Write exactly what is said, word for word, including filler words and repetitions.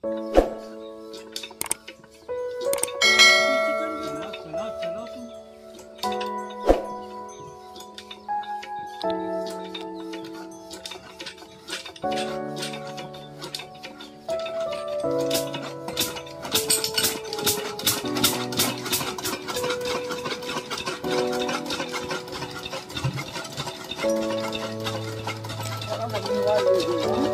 Hãy subscribe cho kênh Ghiền Mì Gõ để không bỏ lỡ những video hấp dẫn.